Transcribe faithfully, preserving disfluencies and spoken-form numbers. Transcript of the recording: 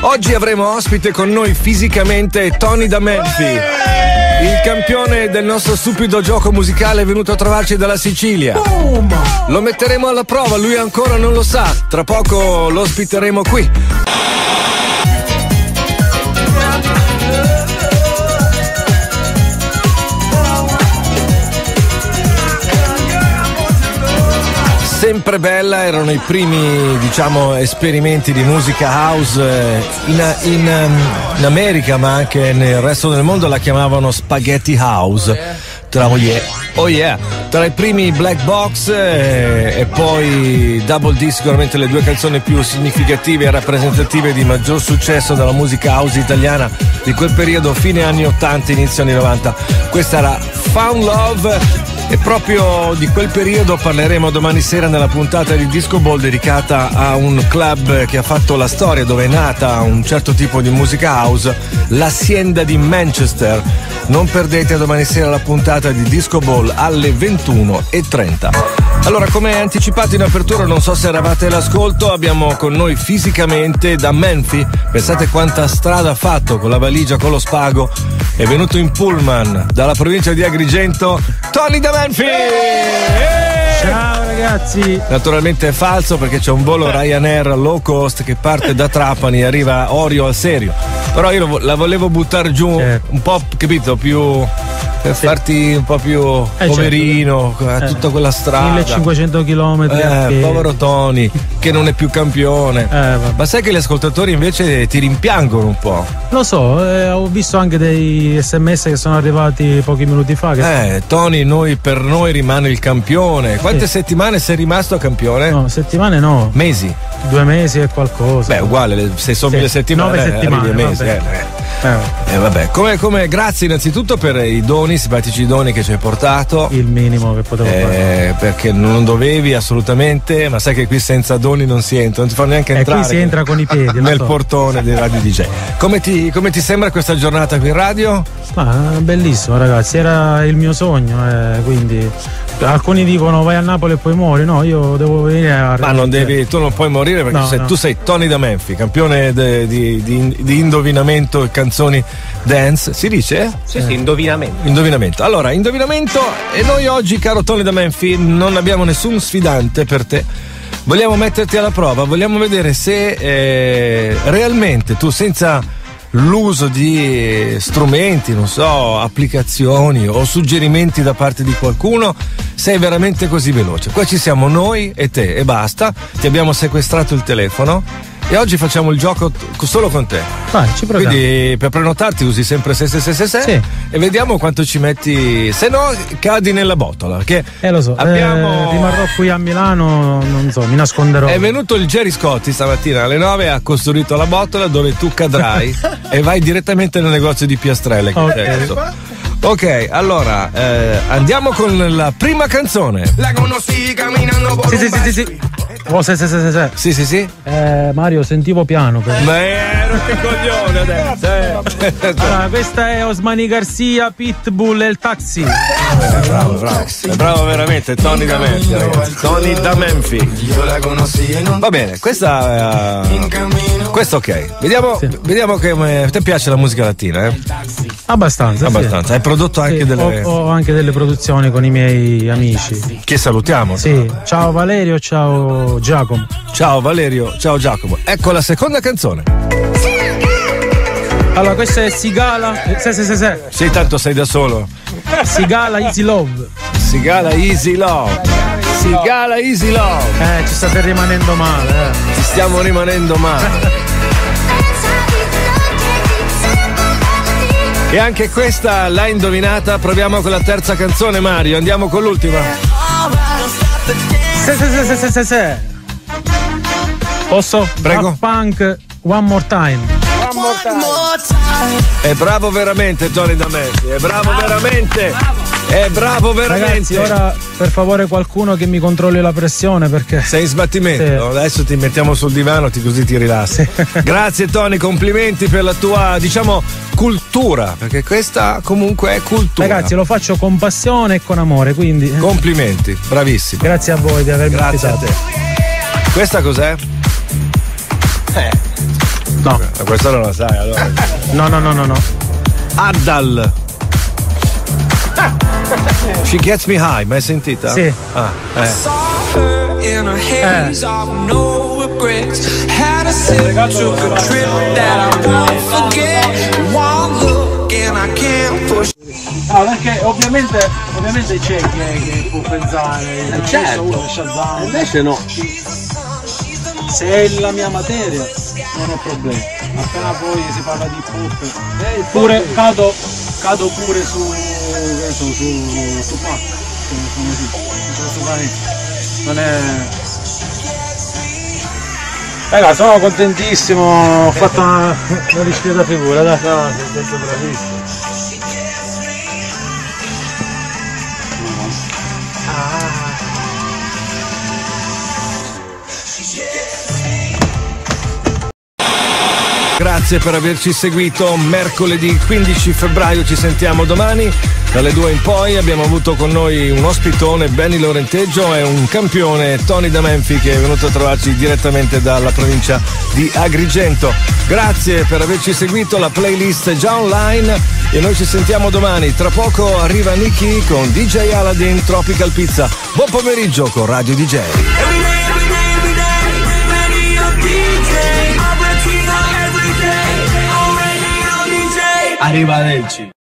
Oggi avremo ospite con noi fisicamente Tony da Melfi, il campione del nostro stupido gioco musicale venuto a trovarci dalla Sicilia. Lo metteremo alla prova, lui ancora non lo sa, tra poco lo ospiteremo qui. Sempre bella, erano i primi, diciamo, esperimenti di musica house in, in, in America, ma anche nel resto del mondo la chiamavano spaghetti house. Tra, oh yeah, oh yeah, tra i primi Black Box e, e poi Double D, sicuramente le due canzoni più significative e rappresentative di maggior successo della musica house italiana di quel periodo, fine anni ottanta, inizio anni novanta. Questa era Found Love. E proprio di quel periodo parleremo domani sera nella puntata di Disco Ball dedicata a un club che ha fatto la storia, dove è nata un certo tipo di musica house, l'Hacienda di Manchester. Non perdete domani sera la puntata di Disco Ball alle ventuno e trenta. Allora, come anticipato in apertura, non so se eravate all'ascolto, abbiamo con noi fisicamente da Menfi. Pensate quanta strada ha fatto con la valigia, con lo spago. È venuto in pullman dalla provincia di Agrigento, Tony da Menfi! Ciao ragazzi! Naturalmente è falso, perché c'è un volo Ryanair low cost che parte da Trapani e arriva a Orio al Serio. Però io la volevo buttare giù, certo, un po', capito, più... per sì, farti un po' più eh, poverino, certo, tutta quella strada, millecinquecento chilometri, eh, povero Tony che non è più campione. eh, Ma sai che gli ascoltatori invece ti rimpiangono un po'? Lo so, eh, ho visto anche dei sms che sono arrivati pochi minuti fa che... eh Tony, noi, per noi rimane il campione. Quante sì. settimane sei rimasto campione? No, settimane no, mesi, due mesi e qualcosa. Beh, uguale, se sono sì, mille settimane, nove settimane, arrivi ai mesi. vabbè. Eh, eh. Eh, vabbè, come, come grazie innanzitutto per i doni, simpatici doni che ci hai portato. Il minimo che potevo eh, fare. Perché non dovevi assolutamente, ma sai che qui senza doni non si entra, non ti fanno neanche entrare. E qui si entra con i piedi. Nel so. portone dei Radio D J. Come ti, come ti sembra questa giornata qui in radio? Ma bellissimo ragazzi, era il mio sogno, eh, quindi alcuni dicono vai a Napoli e poi muori, no, io devo venire a... Ma non devi, tu non puoi morire perché no, sei, no. tu sei Tony da Menfi, campione de, di, di, di indovinamento e canzoni dance, si dice? Sì, eh. sì, indovinamento. Indovinamento. Allora, indovinamento, e noi oggi, caro Tony da Menfi, non abbiamo nessun sfidante per te. Vogliamo metterti alla prova, vogliamo vedere se eh, realmente tu, senza l'uso di strumenti, non so, applicazioni o suggerimenti da parte di qualcuno, sei veramente così veloce. Qua ci siamo noi e te e basta. Ti abbiamo sequestrato il telefono e oggi facciamo il gioco t- solo con te. Vai, ci proviamo. Quindi per prenotarti usi sempre sei sei sei sei sei, sì, e vediamo quanto ci metti, se no cadi nella botola, perché eh lo so, abbiamo... eh, rimarrò qui a Milano, non so, mi nasconderò. È venuto il Gerry Scotti stamattina alle nove, ha costruito la botola dove tu cadrai e vai direttamente nel negozio di piastrelle che okay. c'è adesso. Ok, allora eh, andiamo con la prima canzone. La conosci camminando por sì, sì, sì, sì, sì. Oh, sì, sì, sì, sì, sì. Sì, sì, sì. Eh, Mario, sentivo piano. Per... Beh, non ti coglione adesso. Eh. Allora, questa è Osmani Garcia, Pitbull e il Taxi. Eh, bravo, bravo. È bravo veramente, Tony da Menfi, ragazzi. Tony da Menfi. Va bene, questa uh, questa ok. Vediamo, sì. vediamo che a te piace la musica latina, eh? Abbastanza. Abbastanza. Sì. Hai prodotto anche sì, delle. Ho, ho anche delle produzioni con i miei amici. Che salutiamo. Sì. Ciao Valerio, ciao Giacomo. Ciao Valerio, ciao Giacomo. Ecco la seconda canzone. Allora, questa è Sigala. Sì, sì, sì, sì. Sì, tanto sei da solo. Sigala Easy Love. Sigala Easy Love. Sigala Easy Love. Eh, ci state rimanendo male, eh. Ci stiamo rimanendo male. E anche questa l'hai indovinata. Proviamo con la terza canzone, Mario. Andiamo con l'ultima. Sì, sì, sì, sì, sì, sì. Posso? Prego. Daft Punk, One More Time. One More Time. È bravo veramente Tony da Menfi. È bravo veramente. È bravo veramente. Ragazzi, ora per favore qualcuno che mi controlli la pressione, perché sei in sbattimento. Sì. Adesso ti mettiamo sul divano, ti, così ti rilassi. Sì. Grazie Tony, complimenti per la tua, diciamo, cultura, perché questa comunque è cultura. Ragazzi, lo faccio con passione e con amore, quindi complimenti, bravissimo. Grazie a voi di avermi Grazie invitato. a te. Questa cos'è? Eh. No. Ma questa non la sai allora. No, no, no, no, no. Addal. She Gets Me High, mai sentita? Sì. Ah, eh. In a haze of no regrets, had a sip, took a trip that I won't forget. One look and I can't push. No, perché ovviamente, ovviamente c'è chi, chi può pensare, eh, certo. uno Shazam. Invece no. Se è la mia materia non ho problemi. Appena poi si parla di pop, eh, pure cado, cado pure su, su, su, su Pac, come si dice, non è. Raga, sono contentissimo, ho fatto una, una discreta figura, dai. No, sei stato bravissimo. Grazie per averci seguito. Mercoledì quindici febbraio ci sentiamo domani. Dalle due in poi abbiamo avuto con noi un ospitone, Benny Lorenteggio, e un campione, Tony da Menfi, che è venuto a trovarci direttamente dalla provincia di Agrigento. Grazie per averci seguito, la playlist è già online e noi ci sentiamo domani. Tra poco arriva Nicky con D J Aladdin Tropical Pizza. Buon pomeriggio con Radio D J. Arrivederci.